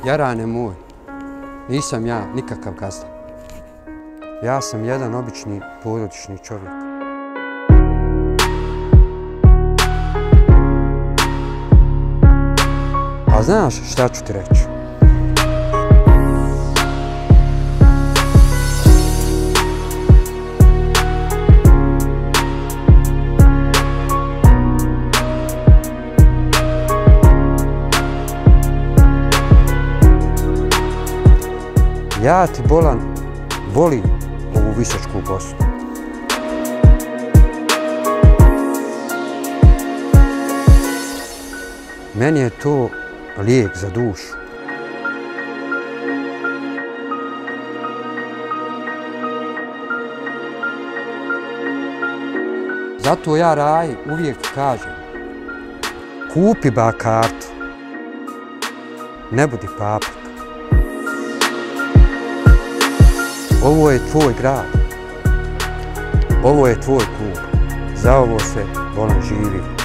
Jarane moj, nisam ja nikakav gazda. Ja sam jedan obični porodični čovjek. A znaš šta ću ti reći? Ja ti bolan volim ovu Visočku Bosnu. Meni je to lijek za dušu. Zato ja Raji uvijek kažem, kupi ba kartu, ne budi papak. Ovo je tvoj grad, ovo je tvoj klub, za ovo se bolan živi.